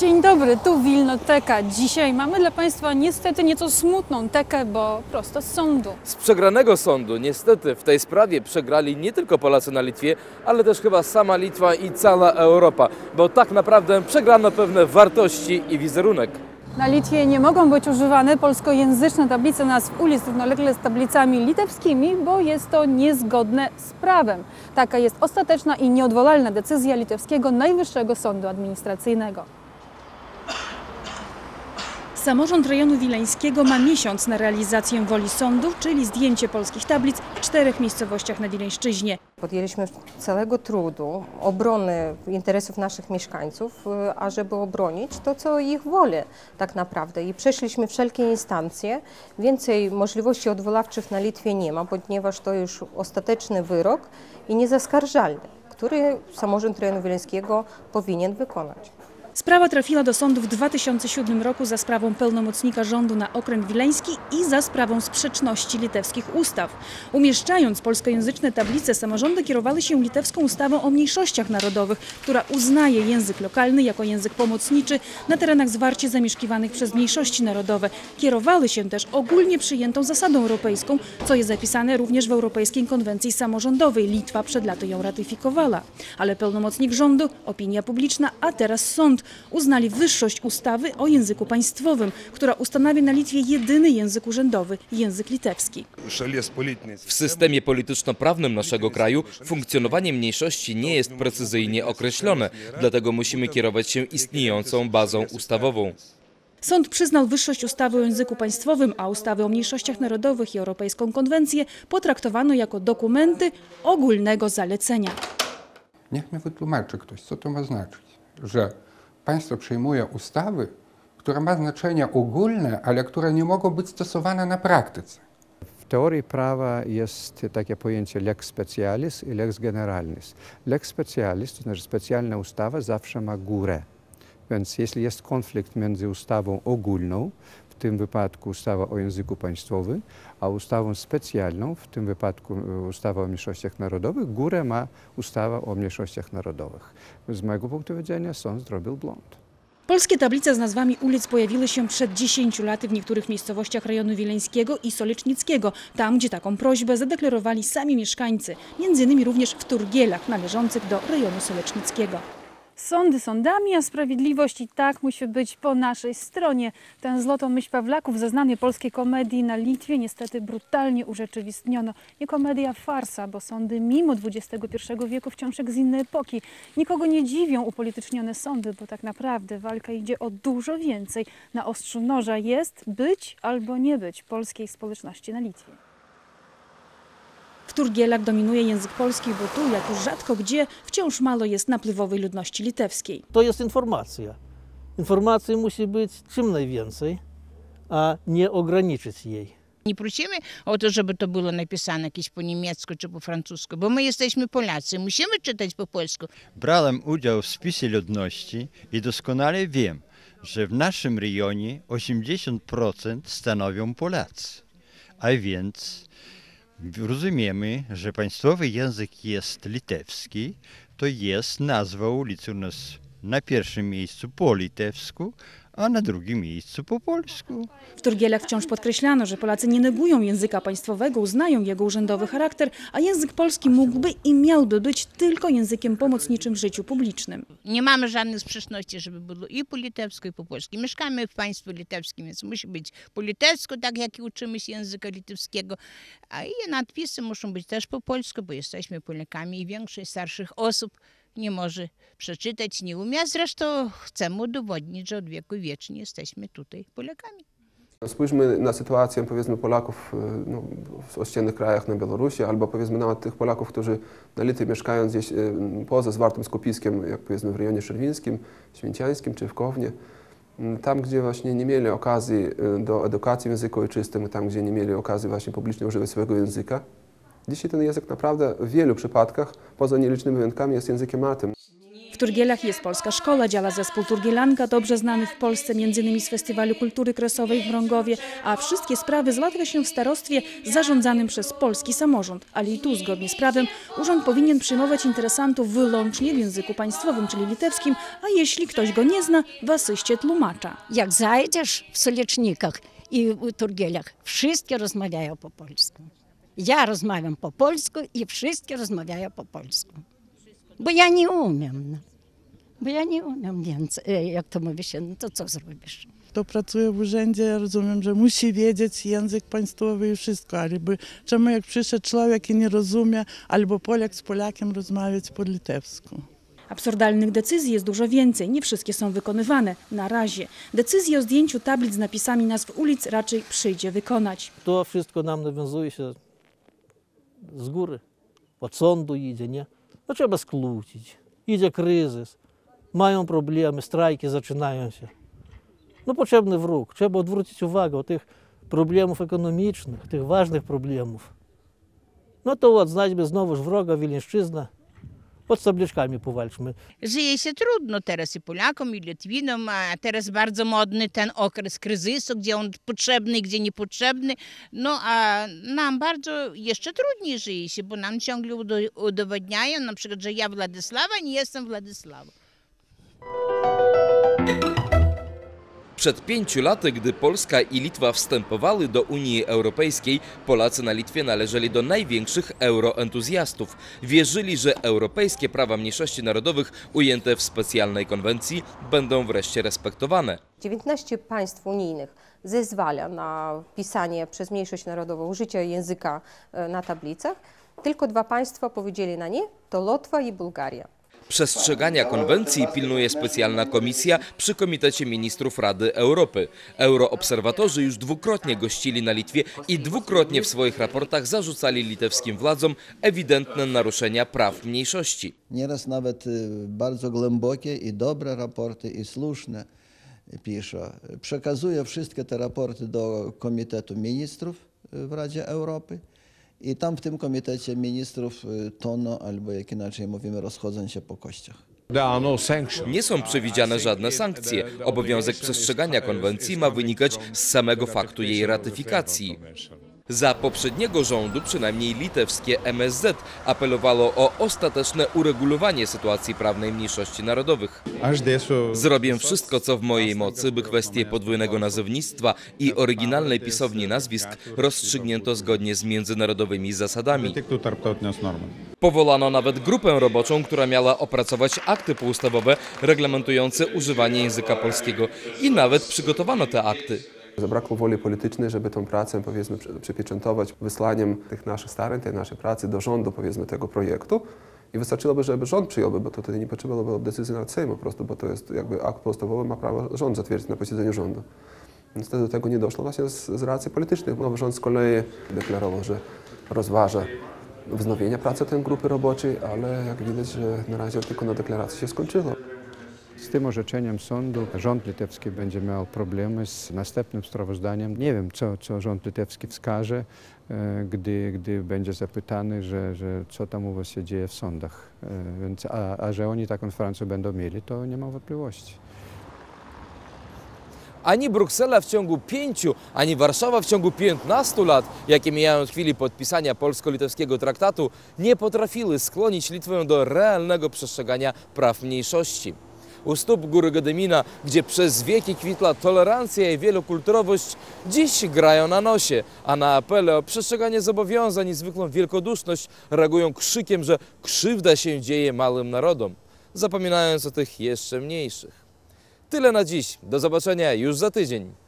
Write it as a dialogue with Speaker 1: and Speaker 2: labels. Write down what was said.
Speaker 1: Dzień dobry, tu Wilnoteka. Dzisiaj mamy dla Państwa niestety nieco smutną tekę, bo prosto z sądu.
Speaker 2: Z przegranego sądu niestety w tej sprawie przegrali nie tylko Polacy na Litwie, ale też chyba sama Litwa i cała Europa, bo tak naprawdę przegrano pewne wartości i wizerunek.
Speaker 1: Na Litwie nie mogą być używane polskojęzyczne tablice nazw ulic równolegle z tablicami litewskimi, bo jest to niezgodne z prawem. Taka jest ostateczna i nieodwołalna decyzja litewskiego Najwyższego Sądu Administracyjnego. Samorząd rejonu wileńskiego ma miesiąc na realizację woli sądu, czyli zdjęcie polskich tablic w 4 miejscowościach na Wileńszczyźnie.
Speaker 3: Podjęliśmy całego trudu obrony interesów naszych mieszkańców, ażeby obronić to, co ich wolę tak naprawdę. I przeszliśmy wszelkie instancje. Więcej możliwości odwoławczych na Litwie nie ma, ponieważ to już ostateczny wyrok i niezaskarżalny, który samorząd rejonu wileńskiego powinien wykonać.
Speaker 1: Sprawa trafiła do sądu w 2007 roku za sprawą pełnomocnika rządu na okręg wileński i za sprawą sprzeczności litewskich ustaw. Umieszczając polskojęzyczne tablice, samorządy kierowały się litewską ustawą o mniejszościach narodowych, która uznaje język lokalny jako język pomocniczy na terenach zwarcie zamieszkiwanych przez mniejszości narodowe. Kierowały się też ogólnie przyjętą zasadą europejską, co jest zapisane również w Europejskiej Konwencji Samorządowej. Litwa przed laty ją ratyfikowała. Ale pełnomocnik rządu, opinia publiczna, a teraz sąd uznali wyższość ustawy o języku państwowym, która ustanawia na Litwie jedyny język urzędowy – język litewski.
Speaker 2: W systemie polityczno-prawnym naszego kraju funkcjonowanie mniejszości nie jest precyzyjnie określone, dlatego musimy kierować się istniejącą bazą ustawową.
Speaker 1: Sąd przyznał wyższość ustawy o języku państwowym, a ustawy o mniejszościach narodowych i Europejską Konwencję potraktowano jako dokumenty ogólnego zalecenia.
Speaker 4: Niech mi wytłumaczy ktoś, co to ma znaczyć, że państwo przyjmuje ustawy, które ma znaczenie ogólne, ale które nie mogą być stosowane na praktyce.
Speaker 5: W teorii prawa jest takie pojęcie lex specialis i lex generalis. Lex specialis, to znaczy specjalna ustawa, zawsze ma górę. Więc jeśli jest konflikt między ustawą ogólną, w tym wypadku ustawa o języku państwowym, a ustawą specjalną, w tym wypadku ustawa o mniejszościach narodowych, górę ma ustawa o mniejszościach narodowych. Z mojego punktu widzenia sąd zrobił błąd.
Speaker 1: Polskie tablice z nazwami ulic pojawiły się przed 10 laty w niektórych miejscowościach rejonu wileńskiego i solecznickiego, tam gdzie taką prośbę zadeklarowali sami mieszkańcy, m.in. również w Turgielach należących do rejonu solecznickiego. Sądy sądami, a sprawiedliwość i tak musi być po naszej stronie. Tę złotą myśl Pawlaków ze znanej polskiej komedii na Litwie niestety brutalnie urzeczywistniono. Nie komedia, farsa, bo sądy mimo XXI wieku wciąż jak z innej epoki. Nikogo nie dziwią upolitycznione sądy, bo tak naprawdę walka idzie o dużo więcej. Na ostrzu noża jest być albo nie być polskiej społeczności na Litwie. W Turgielach dominuje język polski, bo tu, jak już rzadko gdzie, wciąż mało jest napływowej ludności litewskiej.
Speaker 6: To jest informacja. Informacji musi być czym najwięcej, a nie ograniczyć jej.
Speaker 7: Nie prosimy o to, żeby to było napisane jakieś po niemiecku czy po francusku, bo my jesteśmy Polacy, musimy czytać po polsku.
Speaker 8: Brałem udział w spisie ludności i doskonale wiem, że w naszym rejonie 80% stanowią Polacy, a więc rozumiemy, że państwowy język jest litewski, to jest nazwa ulicy u nas na pierwszym miejscu po litewsku, a na drugim miejscu po polsku.
Speaker 1: W Turgielach wciąż podkreślano, że Polacy nie negują języka państwowego, uznają jego urzędowy charakter, a język polski mógłby i miałby być tylko językiem pomocniczym w życiu publicznym.
Speaker 7: Nie mamy żadnych sprzeczności, żeby było i po litewsku, i po polsku. Mieszkamy w państwie litewskim, więc musi być po litewsku, tak jak i uczymy się języka litewskiego, a i nadpisy muszą być też po polsku, bo jesteśmy Polakami i większość starszych osób nie może przeczytać, nie umie, a zresztą chcemy udowodnić, że od wieku wiecznie jesteśmy tutaj Polakami.
Speaker 9: Spójrzmy na sytuację, powiedzmy, Polaków w ościennych krajach na Białorusi, albo powiedzmy nawet tych Polaków, którzy na Litwie mieszkają gdzieś poza zwartym skupiskiem, jak powiedzmy w rejonie szerwińskim, święciańskim czy w Kownie. Tam, gdzie właśnie nie mieli okazji do edukacji w języku ojczystym, tam, gdzie nie mieli okazji właśnie publicznie używać swojego języka. Dzisiaj ten język naprawdę w wielu przypadkach, poza nielicznymi wyjątkami, jest językiem martwym.
Speaker 1: W Turgielach jest polska szkoła, działa zespół Turgielanka, dobrze znany w Polsce m.in. z Festiwalu Kultury Kresowej w Mrągowie, a wszystkie sprawy załatwia się w starostwie zarządzanym przez polski samorząd. Ale i tu, zgodnie z prawem, urząd powinien przyjmować interesantów wyłącznie w języku państwowym, czyli litewskim, a jeśli ktoś go nie zna, w asyście tłumacza.
Speaker 10: Jak zajdziesz w Solecznikach i w Turgielach, wszystkie rozmawiają po polsku. Ja rozmawiam po polsku i wszystkie rozmawiają po polsku. Bo ja nie umiem. Więc jak to mówi się, no to co zrobisz?
Speaker 11: Kto pracuje w urzędzie, ja rozumiem, że musi wiedzieć język państwowy i wszystko. Albo czemu jak przyszedł człowiek i nie rozumie, albo Polak z Polakiem rozmawiać po litewsku.
Speaker 1: Absurdalnych decyzji jest dużo więcej, nie wszystkie są wykonywane. Na razie. Decyzję o zdjęciu tablic z napisami nazw ulic raczej przyjdzie wykonać.
Speaker 6: To wszystko nam nawiązuje się z góry. Od sądu idzie, nie? No trzeba skrócić. Idzie kryzys. Mają problemy, strajki zaczynają się. No potrzebny wróg. Trzeba odwrócić uwagę od tych problemów ekonomicznych, tych ważnych problemów. No to znajdźmy znowu wroga, Wileńszczyzna. Pod tabliczkami powalczmy.
Speaker 7: Żyje się trudno teraz i Polakom, i Litwinom, a teraz bardzo modny ten okres kryzysu, gdzie on potrzebny, gdzie niepotrzebny. No a nam bardzo jeszcze trudniej żyje się, bo nam ciągle udowadniają, na przykład, że ja Władysława, nie jestem Władysława.
Speaker 2: Przed 5 laty, gdy Polska i Litwa wstępowały do Unii Europejskiej, Polacy na Litwie należeli do największych euroentuzjastów. Wierzyli, że europejskie prawa mniejszości narodowych ujęte w specjalnej konwencji będą wreszcie respektowane.
Speaker 3: 19 państw unijnych zezwala na pisanie przez mniejszość narodową użycia języka na tablicach. Tylko 2 państwa powiedzieli na nie, to Łotwa i Bułgaria.
Speaker 2: Przestrzegania konwencji pilnuje specjalna komisja przy Komitecie Ministrów Rady Europy. Euroobserwatorzy już dwukrotnie gościli na Litwie i dwukrotnie w swoich raportach zarzucali litewskim władzom ewidentne naruszenia praw mniejszości.
Speaker 12: Nieraz nawet bardzo głębokie i dobre raporty i słuszne pisze. Przekazuje wszystkie te raporty do Komitetu Ministrów w Radzie Europy. I tam w tym komitecie ministrów tono, albo jak inaczej mówimy, rozchodzą się po kościach.
Speaker 2: Nie są przewidziane żadne sankcje. Obowiązek przestrzegania konwencji ma wynikać z samego faktu jej ratyfikacji. Za poprzedniego rządu przynajmniej litewskie MSZ apelowało o ostateczne uregulowanie sytuacji prawnej mniejszości narodowych. Zrobię wszystko, co w mojej mocy, by kwestię podwójnego nazewnictwa i oryginalnej pisowni nazwisk rozstrzygnięto zgodnie z międzynarodowymi zasadami. Powołano nawet grupę roboczą, która miała opracować akty poustawowe reglamentujące używanie języka polskiego i nawet przygotowano te akty.
Speaker 9: Zabrakło woli politycznej, żeby tę pracę, powiedzmy, przypieczętować wysłaniem tych naszych starań, tej naszej pracy do rządu, powiedzmy, tego projektu. I wystarczyłoby, żeby rząd przyjąłby, bo to wtedy nie potrzebowałoby decyzji nawet Sejmu po prostu, bo to jest jakby akt podstawowy, ma prawo rząd zatwierdzić na posiedzeniu rządu. Więc wtedy do tego nie doszło właśnie z racji politycznych. Nowy rząd z kolei deklarował, że rozważa wznowienie pracy tej grupy roboczej, ale jak widać, że na razie tylko na deklaracji się skończyło.
Speaker 5: Z tym orzeczeniem sądu rząd litewski będzie miał problemy z następnym sprawozdaniem. Nie wiem, co rząd litewski wskaże, gdy będzie zapytany, że co tam u was się dzieje w sądach. Więc, a że oni taką Francję będą mieli, to nie mam wątpliwości.
Speaker 2: Ani Bruksela w ciągu 5, ani Warszawa w ciągu 15 lat, jakie mijają od chwili podpisania polsko-litewskiego traktatu, nie potrafiły skłonić Litwę do realnego przestrzegania praw mniejszości. U stóp góry Gedemina, gdzie przez wieki kwitła tolerancja i wielokulturowość, dziś grają na nosie, a na apele o przestrzeganie zobowiązań i zwykłą wielkoduszność reagują krzykiem, że krzywda się dzieje małym narodom, zapominając o tych jeszcze mniejszych. Tyle na dziś. Do zobaczenia już za tydzień.